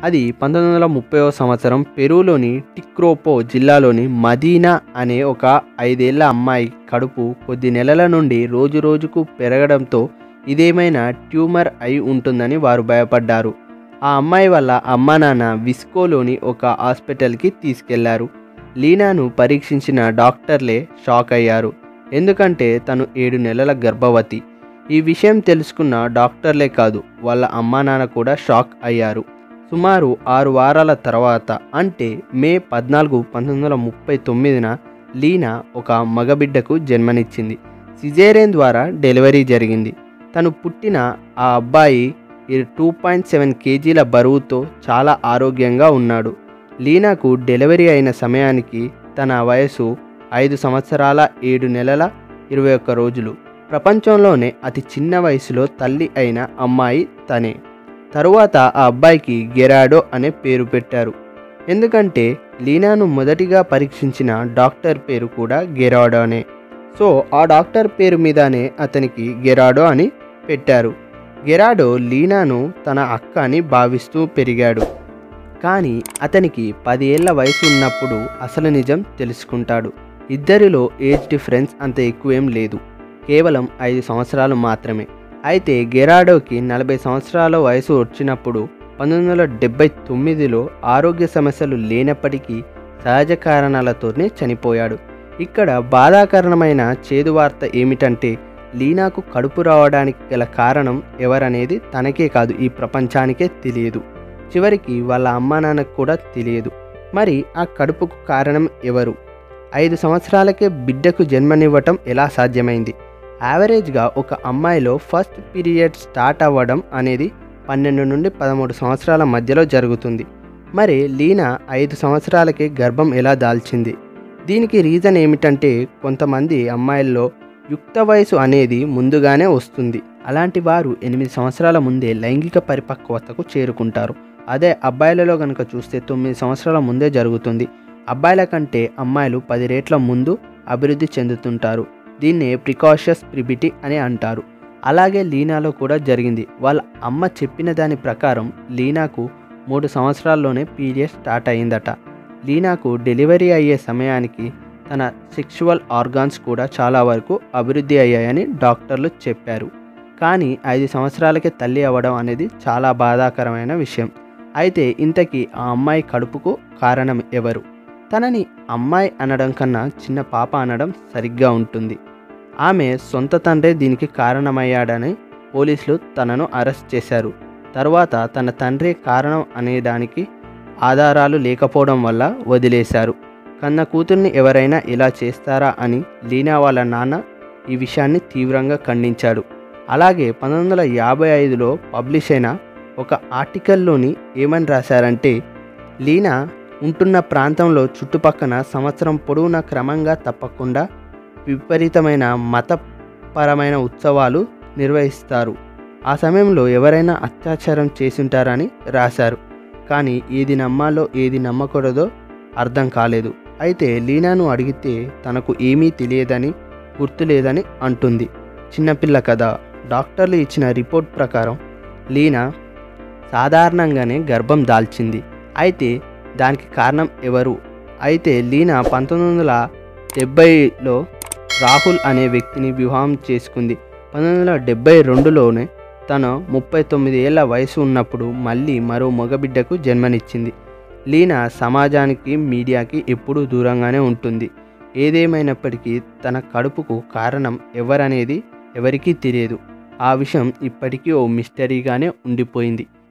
అది 1930వ సంవత్సరం పెరూలోని టిక్రోపో జిల్లాలోని మదీనా అనే ఒక 5 ఏళ్ల అమ్మాయి కడుపు కొద్ది నెలల నుండి రోజురోజుకు పెరగడంతో ఇదేమైనా ట్యూమర్ అయి ఉంటుందని వారు భయపడ్డారు. ఆ అమ్మాయి వల్ల అమ్మా నాన్న విస్కోలోని ఒక హాస్పిటల్కి తీసుకెళ్లారు. లీనాను పరీక్షించిన డాక్టర్లే షాక్ అయ్యారు. ఎందుకంటే తను 7 నెలల గర్భవతి. ఈ విషయం తెలుసుకున్న డాక్టర్లే కాదు, వాళ్ళ అమ్మా నాన్న కూడా షాక్ అయ్యారు. సుమారు 6 వారాల తర్వాత అంటే మే 14, 1939న లీనా ఒక మగబిడ్డకు జన్మనిచ్చింది. సిజేరియన్ ద్వారా డెలివరీ జరిగింది. తను పుట్టిన ఆ అబ్బాయి 2.7 కేజీల బరువుతో చాలా ఆరోగ్యంగా ఉన్నాడు. లీనాకు డెలివరీ అయిన సమయానికి తన వయసు 5 సంవత్సరాల 7 నెలల 21 రోజులు. ప్రపంచంలోనే అతి చిన్న వయసులో తల్లి అయిన అమ్మాయి తనే. తరువాత ఆ అబ్బాయికి గెరాడో అనే పేరు పెట్టారు. ఎందుకంటే లీనాను మొదటిగా పరీక్షించిన డాక్టర్ పేరు కూడా గెరాడోనే. సో ఆ డాక్టర్ పేరు మీదనే అతనికి గెరాడో అని పెట్టారు. గెరాడో లీనాను తన అక్క అని భావిస్తూ పెరిగాడు. కానీ అతనికి 10 ఏళ్ల వయసు ఉన్నప్పుడు అసలు నిజం తెలుసుకుంటాడు. ఇద్దరిలో ఏజ్ డిఫరెన్స్ అంత ఎక్కువేం లేదు, కేవలం 5 సంవత్సరాలు మాత్రమే. అయితే గెరాడోకి 40 సంవత్సరాల వయసు వచ్చినప్పుడు 1979లో ఆరోగ్య సమస్యలు లేనప్పటికీ సహజ కారణాలతోనే చనిపోయాడు. ఇక్కడ బాధాకరమైన చేదు వార్త ఏమిటంటే లీనాకు కడుపు రావడానికి గల కారణం ఎవరనేది తనకే కాదు, ఈ ప్రపంచానికే తెలియదు. చివరికి వాళ్ళ అమ్మా నాన్నకు కూడా తెలియదు. మరి ఆ కడుపుకు కారణం ఎవరు? 5 సంవత్సరాలకే బిడ్డకు జన్మనివ్వటం ఎలా సాధ్యమైంది? యావరేజ్గా ఒక అమ్మాయిలో ఫస్ట్ పీరియడ్ స్టార్ట్ అవ్వడం అనేది 12 నుండి 13 సంవత్సరాల మధ్యలో జరుగుతుంది. మరి లీనా 5 సంవత్సరాలకే గర్భం ఎలా దాల్చింది? దీనికి రీజన్ ఏమిటంటే కొంతమంది అమ్మాయిల్లో యుక్త వయసు అనేది ముందుగానే వస్తుంది. అలాంటి వారు 8 సంవత్సరాల ముందే లైంగిక పరిపక్వతకు చేరుకుంటారు. అదే అబ్బాయిలలో కనుక చూస్తే 9 సంవత్సరాల ముందే జరుగుతుంది. అబ్బాయిల కంటే అమ్మాయిలు 10 రెట్ల ముందు అభివృద్ధి చెందుతుంటారు. దీన్నే ప్రికాషస్ ప్రిబిటీ అని అంటారు. అలాగే లీనాలో కూడా జరిగింది. వాళ్ళ అమ్మ చెప్పిన దాని ప్రకారం లీనాకు 3 సంవత్సరాల్లోనే పీరియడ్ స్టార్ట్ అయిందట. లీనాకు డెలివరీ అయ్యే సమయానికి తన సెక్షువల్ ఆర్గాన్స్ కూడా చాలా వరకు అభివృద్ధి అయ్యాయని డాక్టర్లు చెప్పారు. కానీ 5 సంవత్సరాలకే తల్లి అవ్వడం అనేది చాలా బాధాకరమైన విషయం. అయితే ఇంతకీ ఆ అమ్మాయి కడుపుకు కారణం ఎవరు? తనని అమ్మాయి అనడం కన్నా చిన్న పాప అనడం సరిగ్గా ఉంటుంది. ఆమె సొంత తండ్రే దీనికి కారణమయ్యాడని పోలీసులు తనను అరెస్ట్ చేశారు. తర్వాత తన తండ్రే కారణం అనేదానికి ఆధారాలు లేకపోవడం వల్ల వదిలేశారు. కన్న కూతుర్ని ఎవరైనా ఇలా చేస్తారా అని లీనా వాళ్ళ నాన్న ఈ విషయాన్ని తీవ్రంగా ఖండించాడు. అలాగే 1955లో పబ్లిష్ అయిన ఒక ఆర్టికల్లోని ఏమని రాశారంటే లీనా ఉంటున్న ప్రాంతంలో చుట్టుపక్కల సంవత్సరం పొడవునా క్రమంగా తప్పకుండా విపరీతమైన మతపరమైన ఉత్సవాలు నిర్వహిస్తారు. ఆ సమయంలో ఎవరైనా అత్యాచారం చేసుంటారని రాశారు. కానీ ఏది నమ్మాలో ఏది నమ్మకూడదో అర్థం కాలేదు. అయితే లీనాను అడిగితే తనకు ఏమీ తెలియదని, గుర్తులేదని అంటుంది. చిన్నపిల్ల కదా. డాక్టర్లు ఇచ్చిన రిపోర్ట్ ప్రకారం లీనా సాధారణంగానే గర్భం దాల్చింది. అయితే దానికి కారణం ఎవరు? అయితే లీనా 1970లో రాహుల్ అనే వ్యక్తిని వివాహం చేసుకుంది. 1972లోనే తను 39 ఏళ్ల వయసు ఉన్నప్పుడు మళ్ళీ మరో మగబిడ్డకు జన్మనిచ్చింది. లీనా సమాజానికి, మీడియాకి ఎప్పుడూ దూరంగానే ఉంటుంది. ఏదేమైనప్పటికీ తన కడుపుకు కారణం ఎవరనేది ఎవరికీ తెలియదు. ఆ విషయం ఇప్పటికీ ఓ మిస్టరీగానే ఉండిపోయింది.